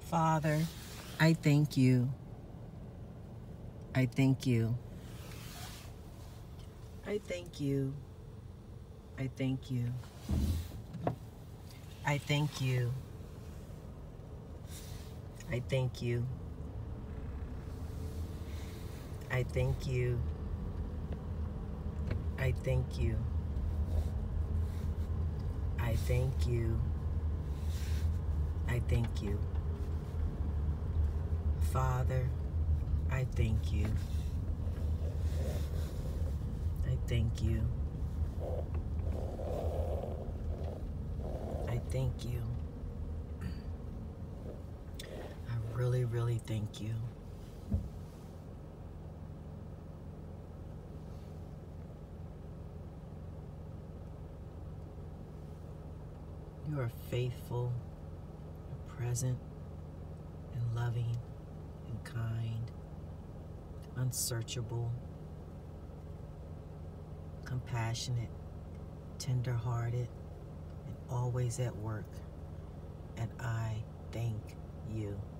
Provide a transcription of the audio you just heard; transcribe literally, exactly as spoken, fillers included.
Father, I thank you. I thank you. I thank you. I thank you. I thank you. I thank you. I thank you. I thank you. I thank you. I thank you. Father, I thank you. I thank you. I thank you. I really, really thank you. You are faithful, and present, and loving, and kind, unsearchable, compassionate, tender-hearted, and always at work. And I thank you.